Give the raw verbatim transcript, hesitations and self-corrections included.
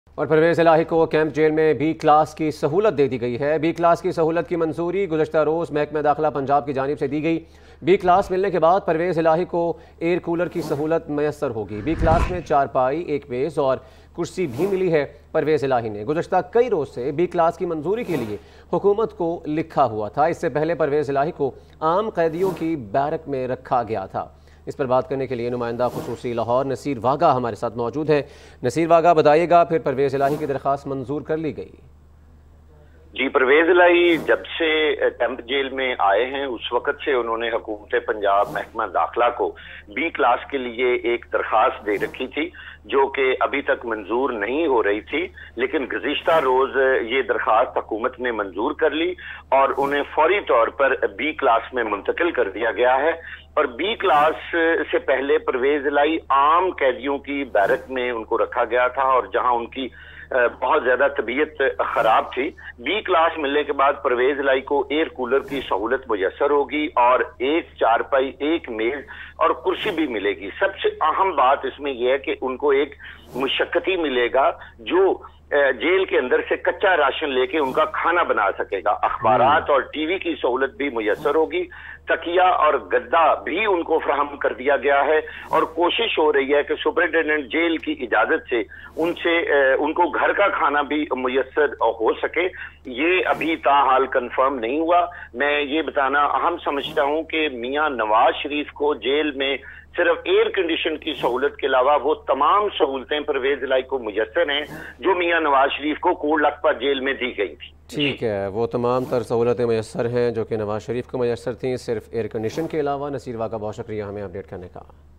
اور پرویز الہی کو camp jail میں بی کلاس کی سہولت دے دی گئی ہے۔ بی کلاس کی سہولت کی منظوری گزشتہ روز محکمہ داخلہ پنجاب کی جانب سے دی گئی۔ بی کلاس ملنے کے بعد پرویز الہی کو ایئر کولر کی سہولت میسر ہوگی۔ بی کلاس میں چار پائی، ایک میز اور کرسی بھی ملی ہے۔ پرویز الہی نے گزشتہ کئی روز سے بی کلاس کی منظوری کے لیے حکومت کو لکھا ہوا تھا۔ اس سے پہلے پرویز الہی کو عام قیدیوں کی بیرک میں رکھا گیا تھا۔ اس پر بات کرنے کے لیے نمائندہ خصوصی لاہور نصیر واگا ہمارے ساتھ موجود ہے۔ نصیر واگا، بتائیے گا پھر پرویز الہی کی درخواست منظور کر لی گئی؟ جی، پرویز الہی جب سے کیمپ جیل میں آئے ہیں اس وقت سے انہوں نے حکومت پنجاب محکمہ داخلہ کو بی کلاس کے لیے ایک درخواست دے رکھی تھی جو کہ ابھی تک منظور نہیں ہو رہی تھی، لیکن گزشتہ روز یہ درخواست حکومت نے منظور کر لی اور انہیں فوری طور پر بی کلاس میں منتقل کر دیا گیا ہے۔ اور بی کلاس سے پہلے پرویز الہی عام قیدیوں کی بیرک میں ان کو رکھا گیا تھا اور جہاں ان کی بہت زیادہ طبیعت خراب تھی۔ بی کلاس ملنے کے بعد پرویز الہی کو ایئر کولر کی سہولت میسر ہوگی اور ایک چارپائی، ایک میز اور کرسی بھی ملے گی۔ سب سے اہم بات اس میں یہ ہے کہ ان کو ایک مشقتی ملے گا جو جیل کے اندر سے کچا راشن لے کے ان کا کھانا بنا سکے گا۔ اخبارات اور ٹی وی کی سہولت بھی میسر ہوگی۔ تکیہ اور گدا بھی ان کو فراہم کر دیا گیا ہے اور کوشش ہو رہی ہے کہ سپرنٹینڈنٹ جیل کی اجازت سے ان سے ان کو گھر کا کھانا بھی میسر ہو سکے۔ یہ ابھی تاحال کنفرم نہیں ہوا۔ میں یہ بتانا اہم سمجھتا ہوں کہ میاں نواز شریف کو جیل میں صرف ایئر کنڈیشن کی سہولت کے علاوہ وہ تمام سہولتیں پرویز الہی کو میسر ہیں جو میاں نواز شریف کو کوٹ لکھپت جیل میں دی گئی تھی۔ ٹھیک ہے، وہ تمام تر سہولتیں میسر ہیں جو کہ نواز شریف کو میسر تھیں، صرف ایئر کنڈیشن کے علاوہ۔ نصیر واگا، بہت شکریہ ہمیں اپڈیٹ کرنے کا۔